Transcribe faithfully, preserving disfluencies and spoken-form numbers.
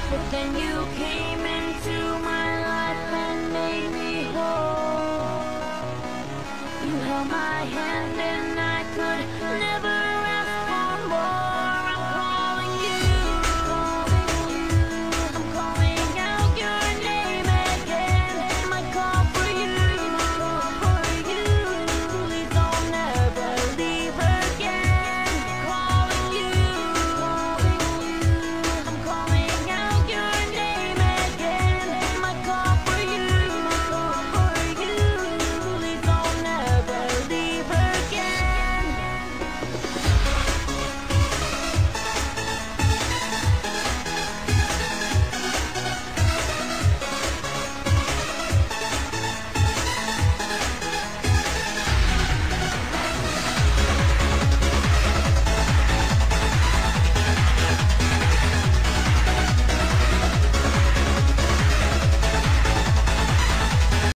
But then you came into my life and made me whole. You held my hand and